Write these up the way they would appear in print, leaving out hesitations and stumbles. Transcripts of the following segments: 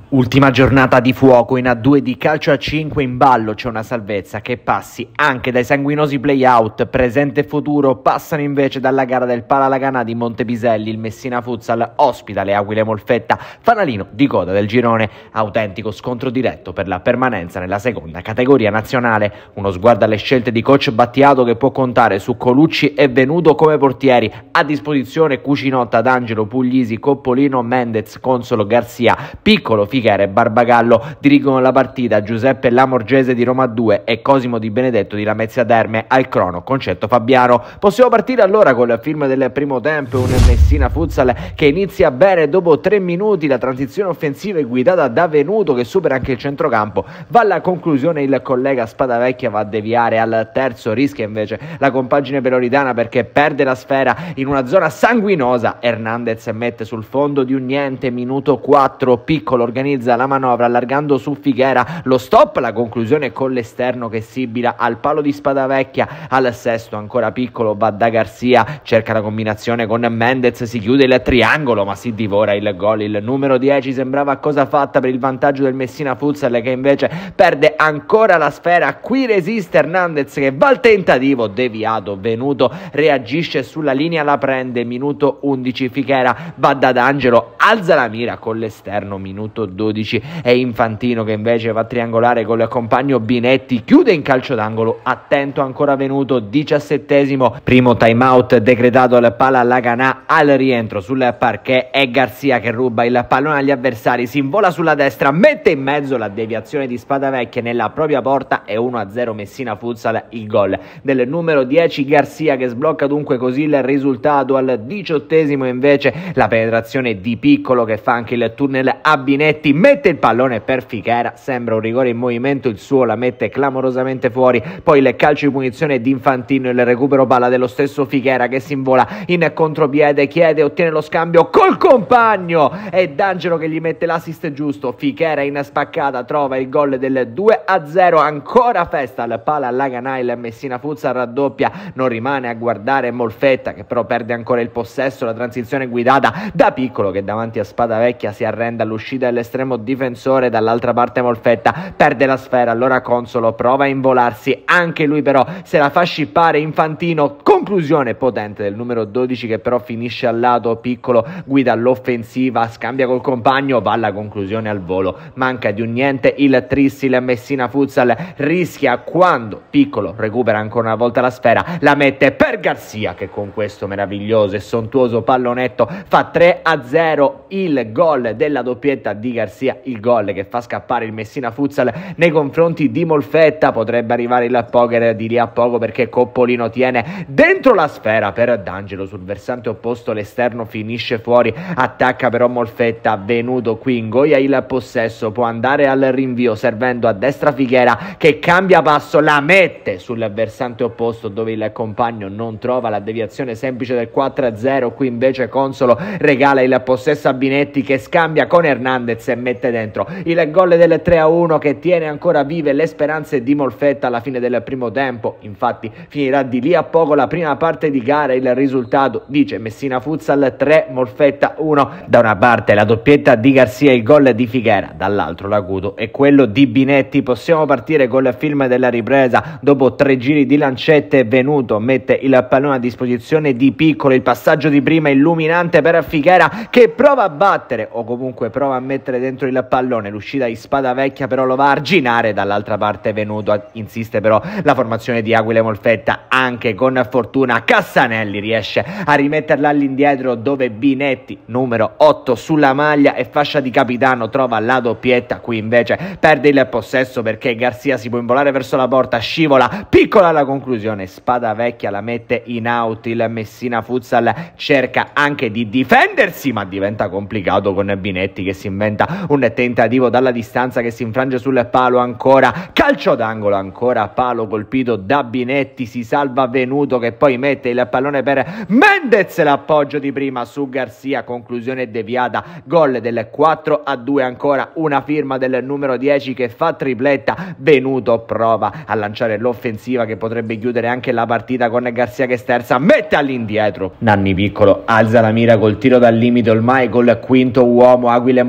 Ultima giornata di fuoco in A2 di calcio a 5, in ballo c'è una salvezza che passi anche dai sanguinosi play-out. Presente e futuro passano invece dalla gara del Pala di Montepiselli. Il Messina Futsal ospita le Aquile Molfetta, fanalino di coda del girone, autentico scontro diretto per la permanenza nella seconda categoria nazionale. Uno sguardo alle scelte di coach Battiato, che può contare su Colucci e Venuto come portieri, a disposizione Cucinotta, D'Angelo, Puglisi, Coppolino, Mendez, Consolo, Garzia, Piccolo, Fichera e Barbagallo. Dirigono la partita Giuseppe Lamorgese di Roma 2 e Cosimo Di Benedetto di Lamezia Terme. Al crono Concetto Fabiano. Possiamo partire allora con il film del primo tempo, un Messina Futsal che inizia bene. Dopo 3 minuti la transizione offensiva è guidata da Venuto, che supera anche il centrocampo. Va alla conclusione il collega Spadavecchia, va a deviare al terzo, rischia invece la compagine peloritana perché perde la sfera in una zona sanguinosa. Hernandez mette sul fondo di un niente, minuto 4, Piccolo organizza la manovra allargando su Fichera, lo stop, la conclusione con l'esterno che sibila al palo di Spadavecchia. Al sesto ancora Piccolo, va da Garzia, cerca la combinazione con Mendez, si chiude il triangolo ma si divora il gol. Il numero 10 sembrava cosa fatta per il vantaggio del Messina Futsal, che invece perde ancora la sfera. Qui resiste Hernandez che va al tentativo, deviato. Venuto reagisce sulla linea, la prende, minuto 11, Fichera va da D'Angelo, alza la mira con l'esterno, minuto 12, è Infantino che invece va a triangolare col compagno Binetti, chiude in calcio d'angolo, attento ancora Venuto. 17esimo, primo time out decretato al Pala Laganà. Al rientro sul parquet è Garzia che ruba il pallone agli avversari, si invola sulla destra, mette in mezzo, la deviazione di Spadavecchia nella propria porta e 1-0 Messina Futsal. Il gol del numero 10 Garzia che sblocca dunque così il risultato. Al 18esimo invece la penetrazione di Piccolo che fa anche il tunnel a Binetti, mette il pallone per Fichera, sembra un rigore in movimento il suo, la mette clamorosamente fuori. Poi il calcio di punizione di Infantino, il recupero palla dello stesso Fichera che si invola in contropiede, chiede, ottiene lo scambio col compagno, è D'Angelo che gli mette l'assist giusto. Fichera in spaccata trova il gol del 2-0, ancora festa al Pala Laganà. Il Messina Futsal raddoppia, non rimane a guardare Molfetta che però perde ancora il possesso. La transizione guidata da Piccolo che davanti a Spadavecchia si arrende all'uscita dell'estremo difensore. Dall'altra parte Molfetta perde la sfera, allora Consolo prova a involarsi, anche lui però se la fa scippare. Infantino, conclusione potente del numero 12 che però finisce al lato. Piccolo guida l'offensiva, scambia col compagno, va alla conclusione al volo, manca di un niente il tris. Il Messina Futsal rischia quando Piccolo recupera ancora una volta la sfera, la mette per Garzia che con questo meraviglioso e sontuoso pallonetto fa 3-0. Il gol della doppietta di Garzia, il gol che fa scappare il Messina Futsal nei confronti di Molfetta. Potrebbe arrivare il poker di lì a poco perché Coppolino tiene dentro la sfera per D'Angelo sul versante opposto, l'esterno finisce fuori, attacca però Molfetta. Venuto qui ingoia il possesso, può andare al rinvio servendo a destra Fichera che cambia passo, la mette sul versante opposto dove il compagno non trova la deviazione semplice del 4-0. Qui invece Consolo regala il possesso a Binetti che scambia con Hernandez e mette dentro il gol del 3-1 che tiene ancora vive le speranze di Molfetta alla fine del primo tempo. Infatti finirà di lì a poco la prima parte di gara, il risultato dice Messina Futsal 3 Molfetta 1. Da una parte la doppietta di Garzia, il gol di Fichera, dall'altro l'acuto e quello di Binetti. Possiamo partire col film della ripresa. Dopo 3 giri di lancette Venuto mette il pallone a disposizione di Piccolo, il passaggio di prima illuminante per Fichera che prova a battere o comunque prova a mettere dentro il pallone, l'uscita di Spadavecchia però lo va a arginare. Dall'altra parte Venuto insiste però la formazione di Aquile Molfetta, anche con fortuna Cassanelli riesce a rimetterla all'indietro dove Binetti, numero 8 sulla maglia e fascia di capitano, trova la doppietta. Qui invece perde il possesso perché Garzia si può involare verso la porta, scivola, Piccola alla conclusione, Spadavecchia la mette in out. Il Messina Futsal cerca anche di difendersi ma diventa complicato con Binetti che si inventa un tentativo dalla distanza che si infrange sul palo, ancora calcio d'angolo, ancora palo colpito da Binetti, si salva Venuto che poi mette il pallone per Mendez, l'appoggio di prima su Garzia, conclusione deviata, gol del 4-2, ancora una firma del numero 10 che fa tripletta. Venuto prova a lanciare l'offensiva che potrebbe chiudere anche la partita con Garzia che sterza, mette all'indietro, Nanni Piccolo alza la mira col tiro dal limite, ormai col quinto uomo Aquile Molfetta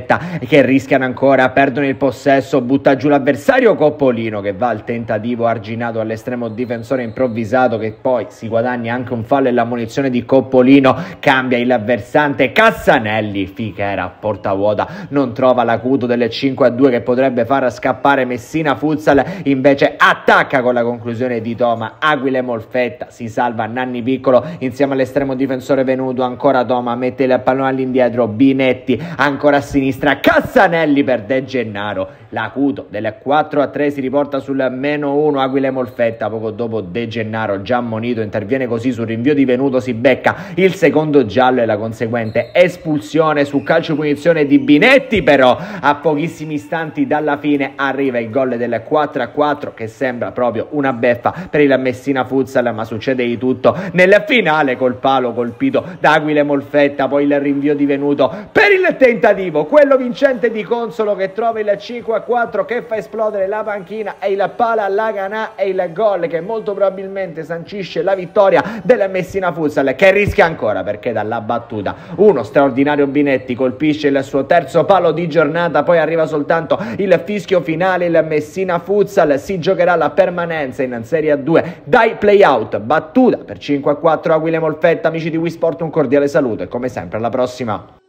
Molfetta che rischiano ancora, perdono il possesso, butta giù l'avversario Coppolino che va al tentativo arginato all'estremo difensore improvvisato, che poi si guadagna anche un fallo e la munizione di Coppolino, cambia il versante Cassanelli, Fichera a porta vuota non trova l'acuto delle 5-2 che potrebbe far scappare Messina Futsal, invece attacca con la conclusione di Toma, Aquile Molfetta, si salva Nanni Piccolo insieme all'estremo difensore venuto, ancora Toma mette il pallone all'indietro, Binetti ancora a sinistra, Cassanelli per De Gennaro, l'acuto delle 4-3 si riporta sul -1, Aquile Molfetta, poco dopo De Gennaro già ammonito interviene così sul rinvio di Venuto, si becca il secondo giallo e la conseguente espulsione su calcio punizione di Binetti, però a pochissimi istanti dalla fine arriva il gol del 4-4 che sembra proprio una beffa per il Messina Futsal, ma succede di tutto nel finale col palo colpito da Aquile Molfetta, poi il rinvio di Venuto per il tentativo, quello vincente di Consolo che trova il 5-4 che fa esplodere la panchina e il pala Laganà e il gol che molto probabilmente sancisce la vittoria del Messina Futsal, che rischia ancora perché dalla battuta uno straordinario Binetti colpisce il suo terzo palo di giornata, poi arriva soltanto il fischio finale, il Messina Futsal si giocherà la permanenza in Serie A2 dai playout, battuta per 5-4 Aquile Molfetta. Amici di Wisport, un cordiale saluto e come sempre alla prossima.